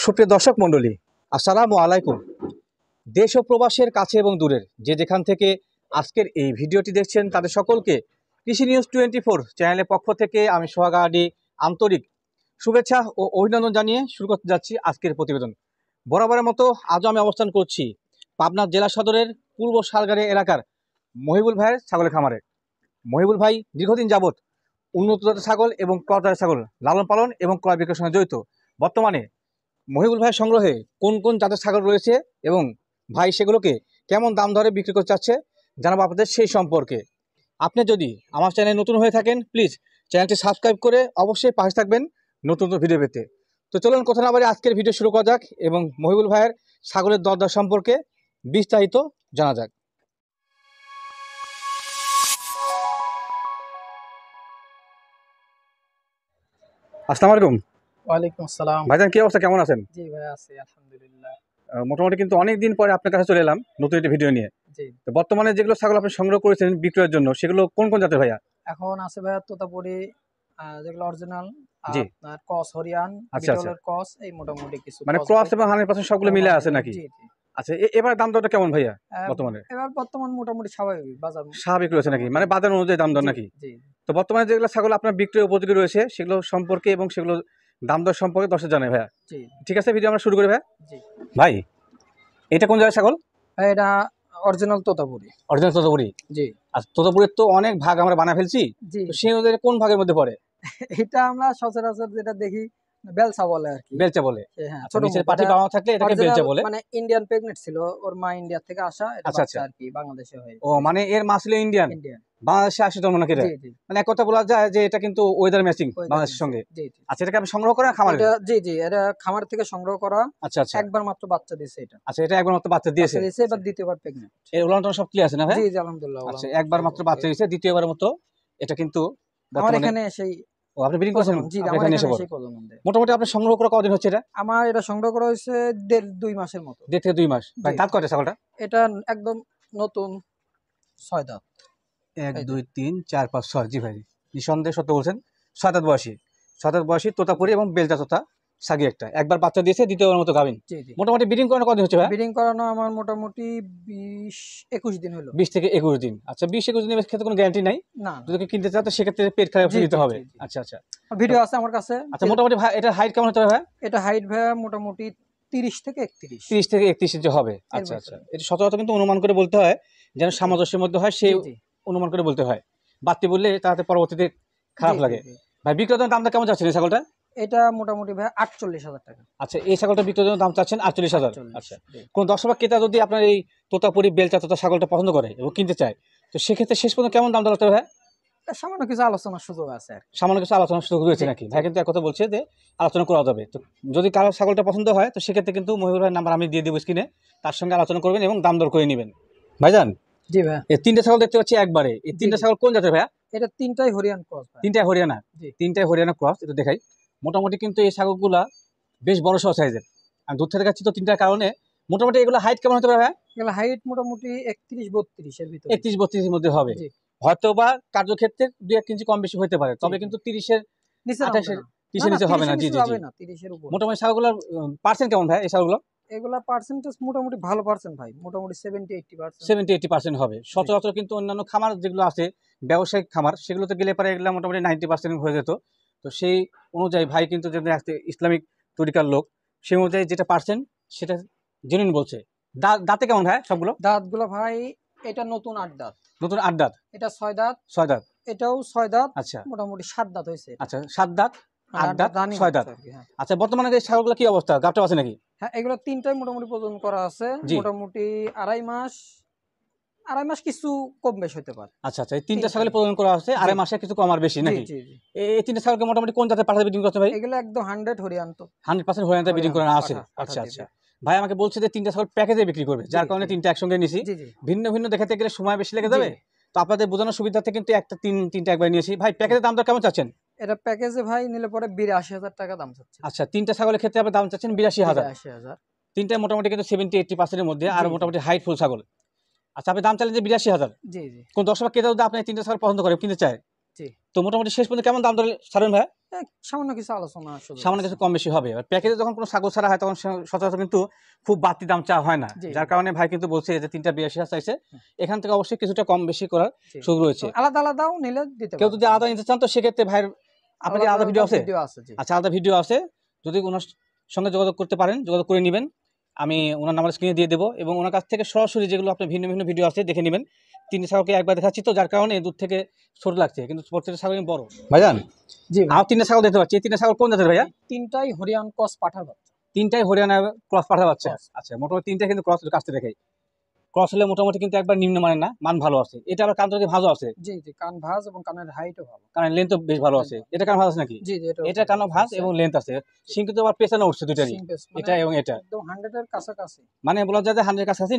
সুপ্রিয় দর্শক মণ্ডলী, আসসালামু আলাইকুম। দেশ ও প্রবাসের কাছে এবং দূরের যে যেখান থেকে আজকের এই ভিডিওটি দেখছেন তাদের সকলকে কৃষি নিউজ 24 চ্যানেলের পক্ষ থেকে আমি সোহাগ আডি আন্তরিক শুভেচ্ছা ও অভিনন্দন জানিয়ে শুরু করতে যাচ্ছি আজকের প্রতিবেদন। বরাবরের মতো আজও আমি অবস্থান করছি পাবনা জেলা সদরের পূর্ব শালগাড়ি এলাকার মহিবুল ভাইয়ের ছাগলের খামারে। মহিবুল ভাই দীর্ঘদিন যাবৎ উন্নত জাতের ছাগল এবং ক্রস জাতের ছাগল লালন পালন এবং ক্রয় বিক্রয়ের সঙ্গে জড়িত। বর্তমানে মহিবুল ভাইয়ের সংগ্রহে কোন কোন জাতের ছাগল রয়েছে এবং ভাই সেগুলোকে কেমন দাম দরে বিক্রি করতে চাচ্ছে জানাবো আপনাদের সেই সম্পর্কে। আপনি যদি আমার চ্যানেলে নতুন হয়ে থাকেন প্লিজ চ্যানেলটি সাবস্ক্রাইব করে অবশ্যই পাশে থাকবেন নতুন নতুন ভিডিও পেতে। তো চলুন কথা না বাড়ি আজকের ভিডিও শুরু করা যাক এবং মহিবুল ভাইয়ের ছাগলের দরদার সম্পর্কে বিস্তারিত জানা যাক। আসসালামু আলাইকুম। ওয়ালাইকুম আসসালাম। ভাইজান কি অবস্থা, কেমন আছেন? জি ভাই আছি আলহামদুলিল্লাহ। মোটামুটি কিন্তু অনেক দিন পরে আপনার কাছে চলে এলাম নতুন একটি ভিডিও নিয়ে। জি, তো বর্তমানে যেগুলো ছাগল আপনি সংগ্রহ করেছেন বিক্রয়ের জন্য সেগুলো কোন কোন জাতের ভাইয়া? এখন আছে ভাইয়া তোতাপুরি, যেগুলো অরিজিনাল, আর জি, আপনার ক্রস হরিয়ান, আচ্ছা আচ্ছা, বিটলের ক্রস, এই মোটামুটি কিছু মানে ক্রস ক্রস ভাই। এবং 100% সবগুলো মিলে আছে নাকি? জি জি। আচ্ছা, এবার দাম দরটা কেমন ভাইয়া আহ, বর্তমানে? এবার বর্তমান মোটামুটি স্বাভাবিক বাজার। স্বাভাবিক রয়েছে নাকি, মানে বাজার অনুযায়ী দাম দর জি নাকি? জি তো বর্তমানে যেগুলো ছাগল আপনার বিক্রয় উপযোগী রয়েছে সেগুলো সম্পর্কে এবং সেগুলো দাম দর সম্পর্কে দর্শক জানাই ভাইয়া। জি ঠিক আছে, ভিডিও আমরা শুরু করি ভাইয়া। জি। ভাই এটা কোন জায়গায় ছাগল? ভাই এটা অরিজিনাল তোতাপুরি। অরিজিনাল তোতাপুরি। জি আর তোতাপুরির তো অনেক ভাগ আমরা বানা ফেলছি, জি। তো সেই অনুযায়ী কোন ভাগের মধ্যে পড়ে? এটা আমরা সচরাচর যেটা দেখি বেলসা বলে আর কি। বেলচা বলে। হ্যাঁ, আচ্ছা, ছোট নিচের মুখ। পাটি এটা বানানো থাকলে এটাকে original বেলচা বলে। মানে ইন্ডিয়ান প্রেগনেন্ট ছিল, ওর মা ইন্ডিয়া থেকে আসা, এটা আচ্ছা বাচ্চা আচ্ছা, আর কি বাংলাদেশে হয়ে। ও মানে এর মা ছিল ইন্ডিয়ান, ইন্ডিয়ান। বাংলাদেশে আসে জন্ম নাকি? জি জি। মানে এক কথা বলা যায় যে এটা কিন্তু ওয়েদার ম্যাচিং ওই বাংলাদেশের সঙ্গে। জি জি। আচ্ছা, এটাকে আপনি সংগ্রহ করেন খামারে? এটা জি জি, এটা খামার থেকে সংগ্রহ করা। আচ্ছা আচ্ছা, একবার মাত্র বাচ্চা দিয়েছে এটা। আচ্ছা এটা একবার মাত্র বাচ্চা দিয়েছে। বাচ্চা দিয়েছে, এবার দ্বিতীয়বার প্রেগন্যান্ট। এর উলান সব ক্লিয়ার আছে না ভাই? জি জি আলহামদুলিল্লাহ। আচ্ছা, একবার মাত্র বাচ্চা দিয়েছে, দ্বিতীয়বার মতো এটা কিন্তু আমার বর্তমানে। এখানে এসেই ও আপনি ব্রিডিং করেছেন? প্রজনন। জি, আপনি আমার এখানে এখানে এসে এসেই প্রজনন দেয়। মোটামুটি আপনি সংগ্রহ করা কতদিন হচ্ছে এটা? আমার এটা সংগ্রহ করা হয়েছে 2 মাসের মতো। 1.5 থেকে 2 মাস। ভাই জি। দাঁত কয়টা ছাগলটা? এটা একদম নতুন 6 দাঁত। 1 এই 2 3 4 5 6। জি ভাই, নিঃসন্দেহে সত্য বলছেন। 7 দাঁত বয়সী, 7 দাঁত বয়সী তোতাপুরি এবং বেলচা তোতা সাগি একটা, একবার বাচ্চা দিয়েছে, দ্বিতীয়বার মতো গাভিন। জি জি। মোটামুটি ব্রিডিং করানো কতদিন হচ্ছে ভাই? ব্রিডিং করানো আমার মোটামুটি 20-21 দিন হলো। 20 থেকে 21 দিন। আচ্ছা, 20-21 দিনের ক্ষেত্রে কোনো গ্যারান্টি নাই? না যদি কেউ কিনতে চাও তো সেক্ষেত্রে পেট খারাপ জি নিতে জি হবে। জি জি। আচ্ছা আচ্ছা, ভিডিও আছে আমার কাছে। আচ্ছা মোটামুটি ভাই এটা হাইট কেমন হতে হবে ভাই? এটা হাইট ভাইয়া মোটামুটি 30 থেকে 31 30 থেকে 31 ইঞ্চি হবে। এর আচ্ছা আচ্ছা, ভিতরে। এটা সচরাচর কিন্তু অনুমান করে বলতে হয়, যেন সামঞ্জস্যের মধ্যে হয় সেই জি জি অনুমান করে বলতে হয়। বাড়তি বললে তাতে পরবর্তীতে খারাপ জি জি লাগে। জি। ভাই বিক্রয়ের দামটা কেমন চাচ্ছেন এই ছাগলটা? এটা মোটামুটি ভাই 48,000 টাকা। আচ্ছা, এই ছাগলটা বিক্রয়ের জন্য দাম চাচ্ছেন 48,000। 48, আচ্ছা, জি। কোন দর্শক বা ক্রেতা যদি আপনার এই তোতাপুরি বেলচা তোতা ছাগলটা পছন্দ করে এবং কিনতে চায় তো সেক্ষেত্রে শেষ পর্যন্ত কেমন দাম দর হতে হবে ভাই? এটা সামান্য কিছু আলোচনার সুযোগ আছে আর কি। সামান্য কিছু আলোচনার সুযোগ রয়েছে জি, নাকি? জি। ভাই কিন্তু এক কথা বলছে যে আলোচনা করা যাবে। তো যদি কারো ছাগলটা পছন্দ হয় তো সেক্ষেত্রে কিন্তু মহিবুল ভাইয়ের নাম্বার আমি দিয়ে দেবো স্ক্রিনে, তার সঙ্গে আলোচনা করবেন এবং দাম দর করে নেবেন। ভাইজান জি ভাই। এই 3টে ছাগল দেখতে পাচ্ছি একবারে, এই 3টে জি। ছাগল কোন জাতের ভাইয়া? এটা 3টাই হরিয়ান ক্রস ভাই। 3টাই হরিয়ানা। জি। 3টাই হরিয়ানা ক্রস, এটা দেখাই। মোটামুটি কিন্তু এই ছাগলগুলা বেশ বড় সড় সাইজের। আমি দূর থেকে দেখাচ্ছি তো 3টার কারণে। মোটামুটি এগুলো হাইট কেমন হতে পারে ভাইয়া? এগুলো হাইট মোটামুটি 31-32 এর ভিতরে। 31-32 এর মধ্যে হবে। জি। হয়তো বা কার্যক্ষেত্রে 2-1 ইঞ্চি কম বেশি হতে পারে, তবে জি। কিন্তু 30-এর নিচে 28-এর নামবে না। 30-এর নিচে হবে না। 30 জি নিচে জি জি। যাবে না, 30 এর উপর। মোটামুটি ছাগলগুলোর পার্সেন্ট কেমন ভাই এই ছাগলগুলো? এগুলা পার্সেন্টেজ মোটামুটি ভালো পার্সেন্ট ভাই। মোটামুটি 70-80%। 70-80% হবে। সচরাচর কিন্তু অন্যান্য খামার যেগুলো আছে ব্যবসায়িক খামার সেগুলোতে গেলে পরে এগুলো মোটামুটি 90% হয়ে যেত। তো সেই অনুযায়ী ভাই কিন্তু যদি একটা ইসলামিক তরিকার লোক, সেই অনুযায়ী যেটা পার্সেন্ট সেটা জেনুইন বলছে। দাঁতে কেমন ভাই সবগুলো? দাঁতগুলো ভাই, এটা নতুন 8 দাঁত। নতুন 8 দাঁত, এটা 6 দাঁত। 6 দাঁত। এটাও 6 দাঁত। আচ্ছা মোটামুটি 7 দাঁত হয়েছে। আচ্ছা, 7 দাঁত, মানে 8 8 দাঁত, দাঁত রানিং 6 হচ্ছে দাঁত। আর কি। হ্যাঁ আচ্ছা, বর্তমানে এই ছাগলগুলো কি অবস্থা, গাবটা আছে নাকি? হ্যাঁ, এগুলো 3টাই মোটামুটি প্রজনন করা আছে। জি। মোটামুটি 2.5 মাস কিছু কম বেশ হতে পারে। আচ্ছা আচ্ছা, এই 3টা তিনটাই। ছাগল প্রজনন করা আছে, জি। 2.5 মাসে কিছু কম আর বেশি জি নাকি? জি জি। এই 3টা ছাগলকে মোটামুটি কোন জাতের পাঠা ব্রিডিং করতে ভাই? এগুলো একদম 100 হরিয়ান তো। 100% হরিয়ানাতে ব্রিডিং হরিয়ানা করানো আছে। পাঠা আচ্ছা দিবে। আচ্ছা, ভাই আমাকে বলছে যে 3টা ছাগল প্যাকেজে বিক্রি করবে, যার জি, কারণে জি। 3টা একসঙ্গে নিছি। জি জি। ভিন্ন ভিন্ন দেখাতে গেলে সময় বেশি লেগে জি। যাবে, তো আপনাদের বোঝানোর সুবিধার্থে কিন্তু একটা 3টা একবার নিয়েছি। ভাই প্যাকেজের দামটা কেমন চাচ্ছেন? এটা প্যাকেজে ভাই নিলে পরে 82,000 টাকা দাম চাচ্ছে। আচ্ছা, 3টা ছাগলের ক্ষেত্রে আপনি দাম চাচ্ছেন 82,000। 82,000। 3টায় মোটামুটি কিন্তু 70-80% এর মধ্যে, আর জি, জি। মোটামুটি হাইট ফুল ছাগল। আচ্ছা, আপনি দাম চাইলেন যে 82,000। জি জি কোন দর্শক ক্রেতা যদি আপনি 3টা ছাগল পছন্দ করে কিনতে চায় জি। তো মোটামুটি শেষ পর্যন্ত কেমন দাম দরে ছাড়বেন ভাই? সামান্য কিছু আলোচনা সামান্য কিছু কম বেশি হবে। প্যাকেজে যখন কোনো ছাগল ছাড়া হয় তখন সচরাচর কিন্তু খুব বাড়তি দাম চাওয়া হয় না, যার কারণে ভাই কিন্তু বলছে যে 382,000 চাইছে। এখান থেকে অবশ্যই কিছুটা কম বেশি করার সুযোগ রয়েছে। আলাদা আলাদাও নিলে দিতে কেউ যদি আলাদা নিতে চান তো সেক্ষেত্রে ভাইয়ের আপনার আলাদা ভিডিও আছে, আচ্ছা আলাদা ভিডিও আছে, যদি ওনার সঙ্গে যোগাযোগ করতে পারেন যোগাযোগ করে নেবেন, আমি ওনার নাম্বার স্ক্রিনে দিয়ে দেবো এবং ওনার কাছ থেকে সরাসরি যেগুলো আপনি ভিন্ন ভিন্ন ভিডিও আছে দেখে নেবেন। 3টে ছাগলকে একবার দেখাচ্ছি তো যার কারণে দূর থেকে ছোট লাগছে, কিন্তু প্রত্যেকটা ছাগল বড়। ভাইজান জি আর 3টে ছাগল দেখতে পাচ্ছি, এই 3টে ছাগল কোন জাতের ভাইয়া? 3টাই হরিয়ান ক্রস পাঠার বাচ্চা। 3টাই হরিয়ানা ক্রস পাঠা বাচ্চা। আচ্ছা মোটামুটি 3টে কিন্তু ক্রস কাছতে দেখাই, ক্রস হলে মোটামুটি কিন্তু একবার নিম্নমানের না, মান ভালো আছে। এটা আবার কান তো ভালো আছে। জি জি, কান ভাঁজ এবং কানের হাইটও ভালো, কানের লেন্থ বেশ ভালো আছে। এটা কান ভাঁজ আছে নাকি? জি জি, এটা কানও ভাঁজ এবং লেন্থ আছে। সিং কিন্তু আবার পেছনে উঠছে দুইটারই, এটা এবং এটা একদম 100 এর কাছাকাছি, মানে বলা যায় যে 100 এর কাছাকাছি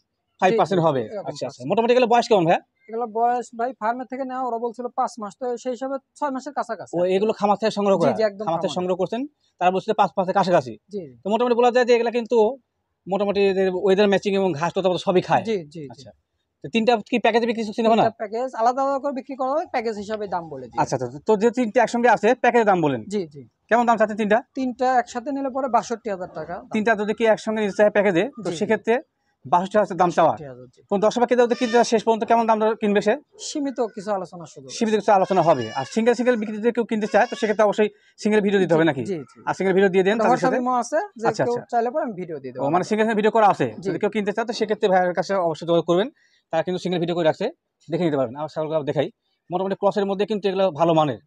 95% হবে। আচ্ছা আচ্ছা, মোটামুটি গেলে বয়স কেমন ভাই? এগুলো বয়স ভাই ফার্মে থেকে নেওয়া, ওরা বলছিল 5 মাস, তো সেই হিসাবে 6 মাসের কাছাকাছি। ও এগুলো খামার থেকে সংগ্রহ করা? জি জি, একদম খামার থেকে সংগ্রহ করছেন, তারা বলছিল 5 মাসের কাছাকাছি। জি, তো মোটামুটি বলা যায় যে এগুলা কিন্তু মোটামুটি ওয়েদার ম্যাচিং এবং ঘাস তো সবই খায়। জি জি। আচ্ছা, তো 3টা কি প্যাকেজে বিক্রি করছেন না? প্যাকেজ আলাদা আলাদা করে বিক্রি করা হবে, প্যাকেজ হিসাবে দাম বলে দিই। আচ্ছা আচ্ছা, তো যে 3টে একসঙ্গে আছে প্যাকেজের দাম বলেন। জি জি। কেমন দাম চাচ্ছেন 3টা? 3টা একসাথে নিলে পরে 62,000 টাকা। 3টা যদি কি একসঙ্গে নিতে চায় প্যাকেজে, তো সেক্ষেত্রে 62,000 দাম চাওয়া। কোন দর্শক কিনতে কিনতে শেষ পর্যন্ত কেমন দাম কিনবে সে? সীমিত কিছু আলোচনা শুধু, সীমিত কিছু আলোচনা হবে। আর সিঙ্গেল সিঙ্গেল বিক্রি যদি কেউ কিনতে চায় তো সেক্ষেত্রে অবশ্যই সিঙ্গেল ভিডিও দিতে হবে নাকি? আর সিঙ্গেল ভিডিও দিয়ে দেন তার সাথে আছে যে আচ্ছা কেউ আচ্ছা, চাইলে পরে আমি ভিডিও দিয়ে দেব। মানে সিঙ্গেল ভিডিও করা আছে, যদি কেউ কিনতে চায় তো সেক্ষেত্রে ভাইয়ের কাছে অবশ্যই যোগাযোগ করবেন, তারা কিন্তু সিঙ্গেল ভিডিও করে রাখছে, দেখে নিতে পারবেন। আমার ছাগলগুলো দেখাই, মোটামুটি ক্রসের মধ্যে কিন্তু এগুলো ভালো মানের।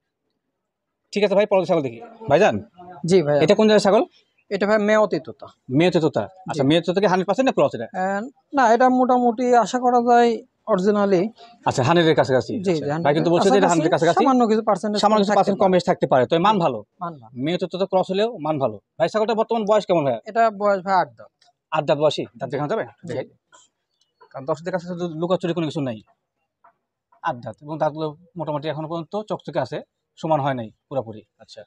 ঠিক আছে ভাই, পরের ছাগল দেখি। ভাইজান জি ভাই, এটা কোন জায়গায় ছাগল? এটা ভাই মেয়তি তোতা। মেয়তি তোতা। আচ্ছা, মেয়তি তোতা কি 100% না ক্রস এটা? না, এটা মোটামুটি আশা করা যায় অরিজিনালি। আচ্ছা, 100 এর কাছাকাছি। জি, ভাই কিন্তু বলছে যে এটা 100 এর কাছাকাছি, সামান্য কিছু পার্সেন্ট কম বেশি থাকতে পারে, তো মান ভালো। মান ভালো, মেয়তি তোতা ক্রস হলেও মান ভালো। ভাই ছাগলটা বর্তমান বয়স কেমন ভাই? এটা বয়স ভাই 8 দাঁত। 8 দাঁত বয়সী, দাঁত দেখানো যাবে? দেখাই, কারণ দর্শকদের কাছে লুকাচুরি কোনো কিছু নাই। 8 দাঁত এবং দাঁতগুলো মোটামুটি এখনো পর্যন্ত চকচকে আছে, সমান হয় নাই পুরোপুরি। আচ্ছা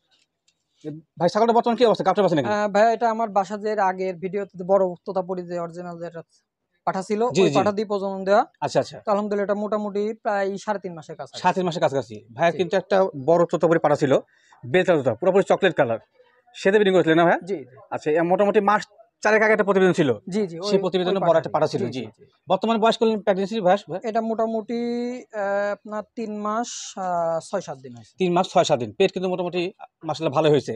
ভাই, ছাগলটা বর্তমান কি অবস্থা, কাপড় আছে নাকি? ভাই এটা আমার বাসা যে আগের ভিডিওতে বড় তোতাপুরি যে অরিজিনাল যেটা পাঠা ছিল, ওই পাঠা দিয়ে প্রজনন দেওয়া। আচ্ছা আচ্ছা, তো আলহামদুলিল্লাহ এটা মোটামুটি প্রায় 3.5 মাসের কাছে। 3.5 মাসের কাছাকাছি। ভাইয়ের কিন্তু একটা বড় তোতাপুরি পাঠা ছিল, বেলচা তোতা, পুরোপুরি চকলেট কালার, সেটা বিডিং করেছিলেন না ভাই? জি। আচ্ছা, মোটামুটি মাস 4 আগে একটা প্রতিবেদন ছিল। জি জি, সেই প্রতিবেদনে বড় একটা পাঠা ছিল। জি, বর্তমানে বয়স করলেন প্রেগন্যান্সি ভাই? এটা মোটামুটি আপনার 3 মাস 6-7 দিন হয়েছে। 3 মাস 6-7 দিন। পেট কিন্তু মোটামুটি মাশাআল্লাহ ভালো হয়েছে।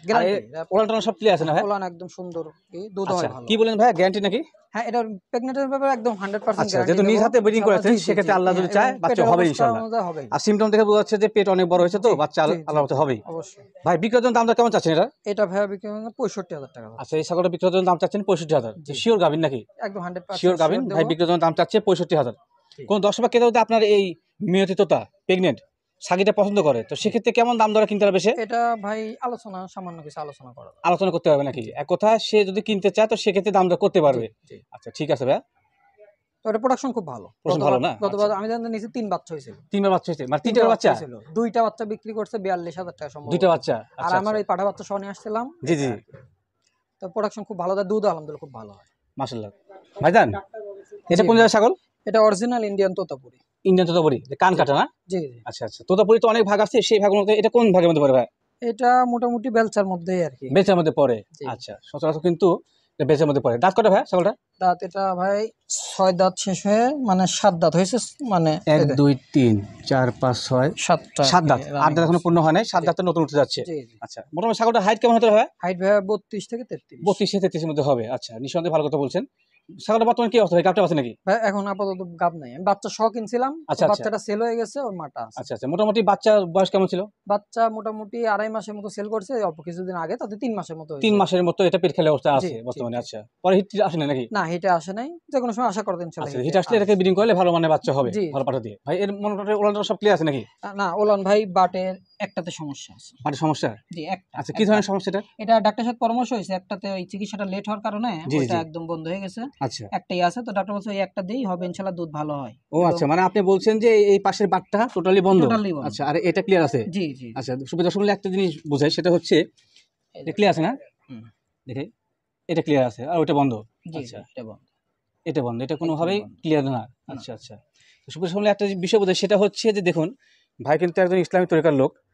ওলান টোলান সব ক্লিয়ার আছে না ভাই? ওলান একদম সুন্দর, দুধ হয় ভালো। কি বলেন ভাই, গ্যারান্টি নাকি? হ্যাঁ, এটা প্রেগন্যান্টের ব্যাপারে একদম 100% গ্যারান্টি। যেহেতু নিজ হাতে ব্রিডিং করেছেন সেক্ষেত্রে আল্লাহ যদি চায় বাচ্চা হবে ইনশাআল্লাহ। আর সিমটম দেখে বোঝা যাচ্ছে যে পেট অনেক বড় হয়েছে, তো বাচ্চা আল্লাহর মতে হবেই অবশ্যই। ভাই বিক্রয়ের জন্য দামটা কেমন চাচ্ছেন এটা? এটা ভাই বিক্রি 65,000 টাকা। আচ্ছা, এই ছাগলটা বিক্রয়ের জন্য দাম চাচ্ছেন 65,000। শিওর গাবিন নাকি? একদম 100% শিওর গাবিন। ভাই বিক্রয়ের জন্য দাম চাচ্ছে 65,000। কোন দর্শক বা ক্রেতা যদি আপনার এই মেয়তি তোতা প্রেগনেন্ট ছাগিটা পছন্দ করে তো সেক্ষেত্রে কেমন দাম দরে কিনতে হবে? এটা ভাই আলোচনা, সামান্য কিছু আলোচনা করতে হবে নাকি? এক কথা, সে যদি কিনতে চায় তো সেক্ষেত্রে দাম দর করতে পারবে। আচ্ছা ঠিক আছে ভাই, তো এটা প্রোডাকশন খুব ভালো। ভালো না? গতবার আমি জানি নিচে 3 বাচ্চা হয়েছিল। 3বার বাচ্চা হয়েছে, মানে 3টা বাচ্চা ছিল। 2টা বাচ্চা বিক্রি করছে 42,000 টাকা সম্ভবত। 2টা বাচ্চা। আর আমার এই পাঠা বাচ্চা সহ নিয়ে আসছিলাম। জি জি। তো প্রোডাকশন খুব ভালো, দুধ আলহামদুলিল্লাহ খুব ভালো হয় মাশাআল্লাহ। ভাইজান এটা কোন জায়গার ছাগল? এটা original Indian Totapuri. Indian Totapuri, কান কাটা না? জি জি। আচ্ছা আচ্ছা, তোতাপুরি তো অনেক ভাগ আছে, সেই ভাগের মধ্যে এটা কোন ভাগের মধ্যে পড়ে ভাই? এটা মোটামুটি বেলচার মধ্যেই আর কি। বেচার মধ্যে পড়ে। আচ্ছা, সচরাচর কিন্তু এটা বেচার মধ্যে পড়ে। দাঁত কটা ভাই ছাগলটা? দাঁত এটা ভাই 6 দাঁত শেষ হয়ে মানে 7 দাঁত হয়েছে, মানে 1 2 3 4 5 6 7 দাঁত। 8 দাঁত এখনো পূর্ণ হয় নাই, 7 দাঁত নতুন উঠে যাচ্ছে। আচ্ছা, মোটামুটি ছাগলটা হাইট কেমন হতে হয়? হাইট ভাই 32 থেকে 33। 32 থেকে 33 এর মধ্যে হবে। আচ্ছা, নিঃসন্দেহে ভালো কথা বলছেন। ছাগলটা বর্তমানে কি অবস্থা ভাই, গাবটা আছে নাকি? ভাই এখন আপাতত গাব নাই, আমি বাচ্চা সহ কিনছিলাম। বাচ্চাটা সেল হয়ে গেছে, ওর মাটা আছে। আচ্ছা আচ্ছা, মোটামুটি বাচ্চা বয়স কেমন ছিল? বাচ্চা মোটামুটি 2.5 মাসের মতো সেল করছে অল্প কিছুদিন আগে, তাতে 3 মাসের মতো 3 মাসের মতো এটা পেট খেলে অবস্থা আছে বর্তমানে। আচ্ছা, পরে হিট আসে না নাকি? না, হিটে আসে নাই, যে কোনো সময় আশা করতে ইনশাআল্লাহ। আচ্ছা, হিট আসলে এটাকে ব্রিডিং করলে ভালো মানে বাচ্চা হবে, ভালো পাঠা দিয়ে। ভাই এর মোটামুটি ওলান সব ক্লিয়ার আছে নাকি? না, ওলান ভাই বাটের একটাতে সমস্যা আছে। বাটের সমস্যা? জি, একটা। আচ্ছা, কি ধরনের সমস্যা এটা? এটা ডাক্তারের সাথে পরামর্শ হয়েছে, একটাতে ওই চিকিৎসাটা লেট হওয়ার কারণে ওটা একদম বন্ধ হয়ে গেছে। আচ্ছা, একটাই আছে, তো ডাক্তার বলছে এই একটা দেই হবে ইনশাআল্লাহ, দুধ ভালো হয়। ও আচ্ছা, মানে আপনি বলছেন যে এই পাশের বাটটা টোটালি বন্ধ? আচ্ছা, আর এটা ক্লিয়ার আছে? জি জি। আচ্ছা, সুবিধা শুনলে একটা জিনিস বোঝাই, সেটা হচ্ছে এটা ক্লিয়ার আছে না? দেখে এটা ক্লিয়ার আছে, আর ওটা বন্ধ। আচ্ছা, এটা বন্ধ, এটা বন্ধ, এটা কোনোভাবেই ক্লিয়ার না। আচ্ছা আচ্ছা, সুবিধা শুনলে একটা বিষয় বোঝাই, সেটা হচ্ছে যে দেখুন ভাই কিন্তু একজন ইসলামিক তরিকার লোক,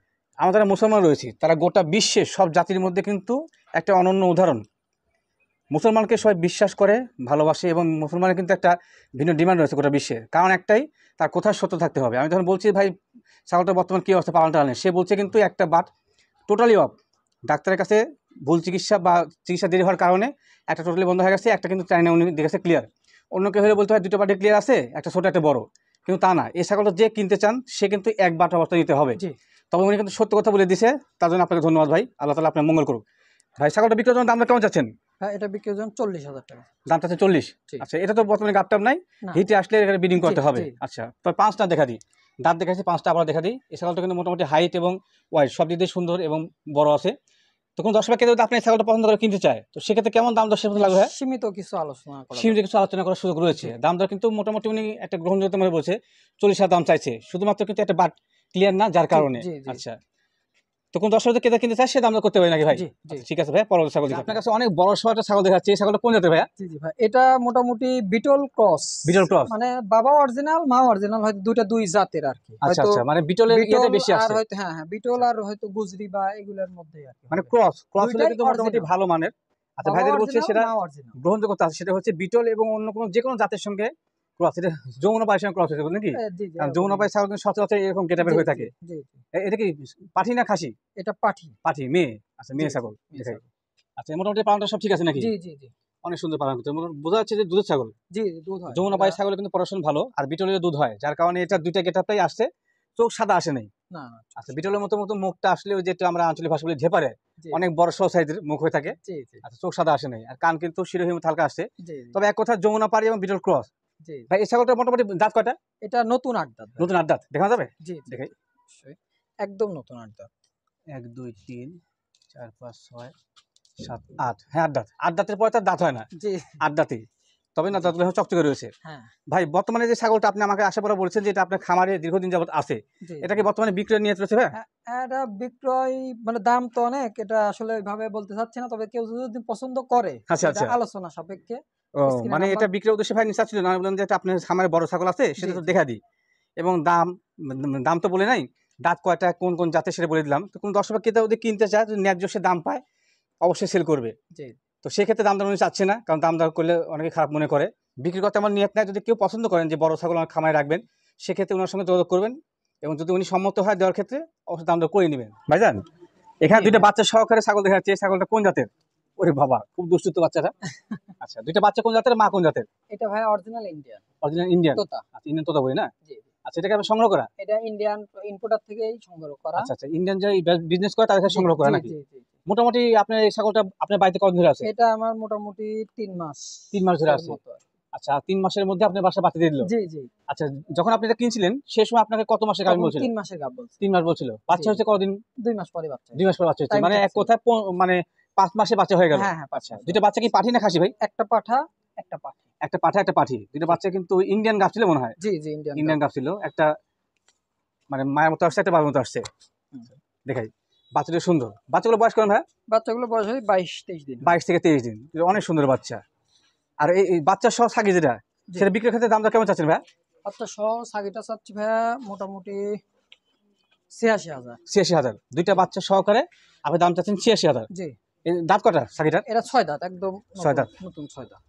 আমরা যারা মুসলমান রয়েছি তারা গোটা বিশ্বের সব জাতির মধ্যে কিন্তু একটা অনন্য উদাহরণ। মুসলমানকে সবাই বিশ্বাস করে, ভালোবাসে, এবং মুসলমানের কিন্তু একটা ভিন্ন ডিমান্ড রয়েছে গোটা বিশ্বে। কারণ একটাই, তার কোথায় সত্য থাকতে হবে। আমি যখন বলছি ভাই ছাগলটা বর্তমান কী অবস্থা পালন টালনে, সে বলছে কিন্তু একটা বাট টোটালি অফ, ডাক্তারের কাছে ভুল চিকিৎসা বা চিকিৎসা দেরি হওয়ার কারণে একটা টোটালি বন্ধ হয়ে গেছে, একটা কিন্তু চাইনা উনি দেখেছে ক্লিয়ার। অন্য কেউ হলে বলতে হয় দুটো বাটে ক্লিয়ার আছে, একটা ছোটো একটা বড়, কিন্তু তা না। এই ছাগলটা যে কিনতে চান সে কিন্তু এক বাট অবস্থা নিতে হবে। তবে উনি কিন্তু সত্য কথা বলে দিছে, তার জন্য আপনাকে ধন্যবাদ ভাই। আল্লাহ তাআলা আপনার মঙ্গল করুক। ভাই ছাগলটা বিক্রির জন্য দামটা কেমন চাচ্ছেন? হ্যাঁ, এটা বিক্রির জন্য 40,000 টাকা দাম চাচ্ছেন 40। আচ্ছা, এটা তো বর্তমানে গাপটাপ নাই, হিটে আসলে এখানে বিডিং করতে হবে। আচ্ছা, তো 5টা দেখা দিই, দাঁত দেখাচ্ছি 5টা আবার দেখা দিই। এই ছাগলটা কিন্তু মোটামুটি হাইট এবং ওয়াইড সব দিক দিয়ে সুন্দর এবং বড় আছে। তো কোন দর্শক কেউ যদি আপনি এই ছাগলটা পছন্দ করে কিনতে চায়, তো সেক্ষেত্রে কেমন দাম দশের মতো লাগবে? সীমিত কিছু আলোচনা করার সুযোগ রয়েছে। দাম দর কিন্তু মোটামুটি উনি একটা গ্রহণযোগ্য মনে বলছে 40,000 দাম চাইছে, শুধুমাত্র কিন্তু একটা বাট ক্লিয়ার না, যার কারণে। আচ্ছা, তো কোন দর্শক কেউ কিনতে চায় সে দাম করতে পারে নাকি ভাই? ঠিক আছে ভাই, পরবর্তী ছাগল আপনার কাছে অনেক বড় সহ একটা ছাগল দেখাচ্ছি। এই ছাগলটা কোন জাতের ভাইয়া? জি ভাই, এটা মোটামুটি বিটল ক্রস। বিটল ক্রস মানে বাবা অরিজিনাল মা অরিজিনাল, হয়তো দুই জাতের আর কি। আচ্ছা আচ্ছা, মানে বিটলের ইয়েটা বেশি আছে। আর হয়তো হ্যাঁ বিটল আর হয়তো গুজরি বা এগুলোর মধ্যে আর কি, মানে ক্রস হলে কিন্তু মোটামুটি ভালো মানের। আচ্ছা, ভাইদের বলছে সেটা গ্রহণযোগ্যতা আছে, সেটা হচ্ছে বিটল এবং অন্য কোনো যে কোনো জাতের সঙ্গে ক্রস। এটা যমুনা পায়ের সঙ্গে ক্রস হয়েছে বলেন কি? কারণ যমুনা পায়ের ছাগল কিন্তু সচরাচর এরকম গেটাপের হয়ে থাকে। এটা কি পাঠি না খাসি? এটা পাঠি মেয়ে। আচ্ছা, মেয়ে ছাগল। আচ্ছা, মোটামুটি পালনটা সব ঠিক আছে নাকি? জি জি জি, অনেক সুন্দর পালন করতে বোঝা যাচ্ছে যে দুধের ছাগল। জি, দুধ হয়। যমুনা পায়ের ছাগল কিন্তু পড়াশোনা ভালো, আর বিটলের দুধ হয়, যার কারণে এটা দুইটা গেটাপটাই আসছে। চোখ সাদা আসে নাই। না। আচ্ছা, বিটলের মতো মুখটা আসলে ওই যেটা আমরা আঞ্চলিক ভাষা বলি ঝেপারে, অনেক বড় সহ সাইজের মুখ হয়ে থাকে। আচ্ছা, চোখ সাদা আসে নাই, আর কান কিন্তু শিরোহীন হালকা আসছে। তবে এক কথা, যমুনা পাড়ি এবং বিটল ক্রস। ভাই এই ছাগলটা মোটামুটি দাঁত কয়টা? এটা নতুন 8 দাঁত। নতুন 8 দাঁত দেখা যাবে? জি দেখাই, একদম নতুন 8 দাঁত। 1 2 3 4 5 6 7 8। হ্যাঁ, 8 দাঁত। 8 দাঁতের পরে তার দাঁত হয় না। জি, 8 দাঁতই, তবে না দাঁতগুলো চকচকে রয়েছে। হ্যাঁ ভাই, বর্তমানে যে ছাগলটা আপনি আমাকে আসার পরে বলেছেন যে এটা আপনার খামারে দীর্ঘদিন যাবত আছে, এটা কি বর্তমানে বিক্রয় নিয়ে চলেছে ভাই? এটা বিক্রয় মানে দাম তো অনেক, এটা আসলে ওইভাবে বলতে চাচ্ছি না। তবে কেউ যদি পছন্দ করে, আচ্ছা আচ্ছা, আলোচনা সাপেক্ষে। ও মানে এটা বিক্রয় উদ্দেশ্যে ভাই নিতে ছিল না? বললাম যে এটা আপনার খামারে বড় ছাগল আছে, সেটা তো দেখা দিই। এবং দাম তো বলে নাই, দাঁত কয়টা, কোন কোন জাতের, সেটা বলে দিলাম। তো কোন দর্শক কেউ যদি কিনতে চায়, যদি ন্যায্য সে দাম পায়, অবশ্যই সেল করবে। তো সেক্ষেত্রে দাম দর উনি চাচ্ছে না, কারণ দাম দর করলে অনেকে খারাপ মনে করে। বিক্রি করতে আমার নিয়ত নাই। যদি কেউ পছন্দ করেন যে বড় ছাগল আমার খামারে রাখবেন, সেক্ষেত্রে ওনার সঙ্গে যোগাযোগ করবেন, এবং যদি উনি সম্মত হয় দেওয়ার ক্ষেত্রে অবশ্যই দাম দর করে নেবেন। ভাইজান, এখানে দুইটা বাচ্চা সহকারে ছাগল দেখা যাচ্ছে। ছাগলটা কোন জাতের? ওরে বাবা, খুব দুষ্টু বাচ্চাটা। আচ্ছা, দুইটা বাচ্চা কোন জাতের, মা কোন জাতের? এটা ভাই অরিজিনাল ইন্ডিয়ান। অরিজিনাল ইন্ডিয়ান তোতা। আচ্ছা, ইন্ডিয়ান তোতা বলি না? জি। আচ্ছা, এটাকে আপনি সংগ্রহ করা? এটা ইন্ডিয়ান ইম্পোর্টার থেকেই সংগ্রহ করা। আচ্ছা আচ্ছা, ইন্ডিয়ান যে বিজনেস করে তাদের কাছে সংগ্রহ করা নাকি? মোটামুটি আপনার এই ছাগলটা আপনার বাড়িতে কতদিন ধরে আছে? এটা আমার মোটামুটি 3 মাস। 3 মাস ধরে আছে। আচ্ছা, 3 মাসের মধ্যে আপনার বাসা বাচ্চা দিয়ে দিল? জি জি। আচ্ছা, যখন আপনি এটা কিনছিলেন সেই সময় আপনাকে কত মাসের গাভ বলছিল? 3 মাসের গাভ বলছিল। 3 মাস বলছিল। বাচ্চা হচ্ছে কতদিন? 2 মাস পরে বাচ্চা। 2 মাস পরে বাচ্চা হচ্ছে, মানে এক কথায় মানে 5 মাসে বাচ্চা হয়ে গেল। হ্যাঁ হ্যাঁ, আচ্ছা, দুটো বাচ্চা কি পাঠি না খাসি ভাই? একটা পাঠা একটা পাঠি। একটা পাঠা একটা পাঠি, দুটো বাচ্চা কিন্তু ইন্ডিয়ান গাভ ছিল মনে হয়। জি জি, ইন্ডিয়ান গাভ ছিল। একটা মানে মায়ের মতো আসছে, একটা বাবার মতো আসছে। দেখাই, বাচ্চাটা সুন্দর। বাচ্চাগুলো বয়স কেমন ভাই? বাচ্চাগুলো বয়স হয় 22-23 দিন। 22 থেকে 23 দিন, অনেক সুন্দর বাচ্চা। আর এই বাচ্চা সহ ছাগি যেটা, সেটা বিক্রির ক্ষেত্রে দামটা কেমন চাচ্ছেন ভাই? বাচ্চা সহ ছাগিটা চাচ্ছি ভাইয়া মোটামুটি 86,000। 86,000 দুইটা বাচ্চা সহকারে আপনি দাম চাচ্ছেন 86,000। জি। দাঁত কটা ছাগিটার? এটা 6 দাঁত, একদম 6 দাঁত, নতুন 6 দাঁত।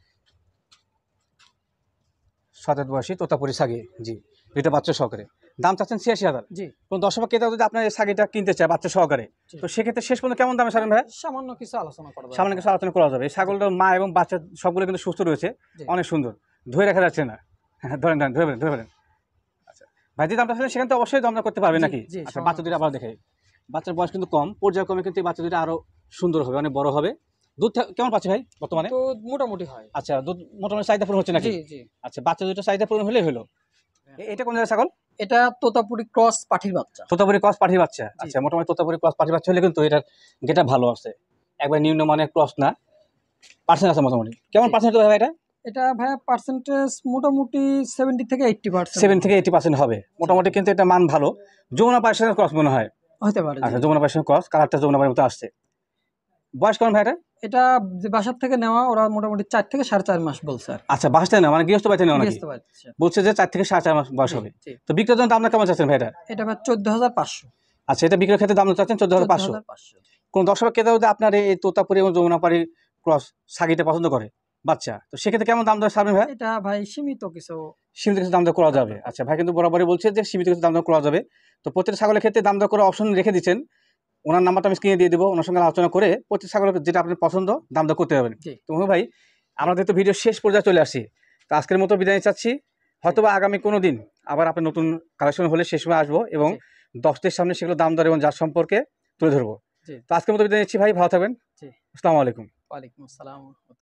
7 দাঁত বয়সী তোতাপুরি ছাগি। জি, দুইটা বাচ্চা সহকারে দাম চাচ্ছেন 86,000। জি। কোন দর্শক ক্রেতা যদি আপনার এই ছাগিটা কিনতে চায় বাচ্চা সহকারে, তো সেক্ষেত্রে শেষ পর্যন্ত কেমন দামে ছাড়েন ভাই? সামান্য কিছু আলোচনা করা যাবে। সামান্য কিছু আলোচনা করা যাবে। এই ছাগলটার মা এবং বাচ্চা সবগুলো কিন্তু সুস্থ রয়েছে, অনেক সুন্দর, ধরে রাখা যাচ্ছে না। ধরেন ধরে ফেলেন। আচ্ছা ভাই, যে দামটা আসলে সেখানে তো অবশ্যই দামটা করতে পারবে নাকি? আচ্ছা, বাচ্চা দুটো আবার দেখাই। বাচ্চার বয়স কিন্তু কম, পর্যায়ক্রমে কিন্তু এই বাচ্চা দুটো আরো সুন্দর হবে, অনেক বড় হবে। দুধ কেমন পাচ্ছে ভাই বর্তমানে? তো মোটামুটি হয়। আচ্ছা, দুধ মোটামুটি চাহিদা পূরণ হচ্ছে নাকি? জি জি। আচ্ছা, বাচ্চা দুটো চাহিদা পূরণ হলেই হলো। এটা কোন জায়গায় ছাগল? এটা তোতাপুরি ক্রস পাঠির বাচ্চা। তোতাপুরি ক্রস পাঠির বাচ্চা। আচ্ছা, মোটামুটি তোতাপুরি ক্রস পাঠির বাচ্চা হলে কিন্তু এটার গেটা ভালো আছে, একবার নিম্নমানের ক্রস না। পার্সেন্ট আছে মোটামুটি কেমন পার্সেন্ট হবে এটা? এটা ভাইয়া পার্সেন্টেজ মোটামুটি 70 থেকে 80%। 7 থেকে 80% হবে মোটামুটি, কিন্তু এটা মান ভালো। যমুনা পায়ের ক্রস মনে হয়, হতে পারে। আচ্ছা, যমুনা পায়ের ক্রস, কালারটা যমুনা পায়ের মতো আসছে। বয়স কেমন ভাই এটা? এটা যে বাসার থেকে নেওয়া, ওরা মোটামুটি 4 থেকে 4.5 মাস বলছে। আচ্ছা, বাসাতে না, মানে গৃহস্থ বাড়িতে নেওয়া নাকি? গৃহস্থ বাড়িতে বলছে যে 4 থেকে 4.5 মাস বয়স হবে। তো বিক্রির জন্য আপনার কেমন চাচ্ছেন ভাই এটা? এটা ভাই 14,500। আচ্ছা, এটা বিক্রয় ক্ষেত্রে দাম চাচ্ছেন 14,500। 14,500। কোন দর্শক ক্রেতা যদি আপনার এই তোতাপুরি এবং যমুনাপাড়ি ক্রস সাগিটা পছন্দ করে বাচ্চা, তো সেক্ষেত্রে কেমন দাম দর ছাড়বেন ভাই? এটা ভাই সীমিত কিছু। সীমিত কিছু দাম দর করা যাবে। আচ্ছা, ভাই কিন্তু বরাবরই বলছে যে সীমিত কিছু দাম দর করা যাবে। তো প্রত্যেকটা ছাগলের ক্ষেত্রে দাম দর করে অপশন রেখে দিচ্ছেন, ওনার নাম্বারটা আমি স্ক্রিনে দিয়ে দেবো, ওনার সঙ্গে আলোচনা করে প্রত্যেক ছাগলের যেটা আপনার পছন্দ দাম দর করতে পারবেন। জি। তো ভাই, আমরা যেহেতু ভিডিও শেষ পর্যায়ে চলে আসছি, তো আজকের মতো বিদায় চাচ্ছি। হয়তোবা আগামী কোনো দিন আবার আপনার নতুন কালেকশন হলে সে সময় আসবো এবং জি। দর্শকদের সামনে সেগুলো দাম দর এবং যার সম্পর্কে তুলে ধরবো। জি। তো আজকের মতো বিদায় নিচ্ছি ভাই, ভালো থাকবেন। জি। আসসালামু আলাইকুম। ওয়ালাইকুম আসসালাম।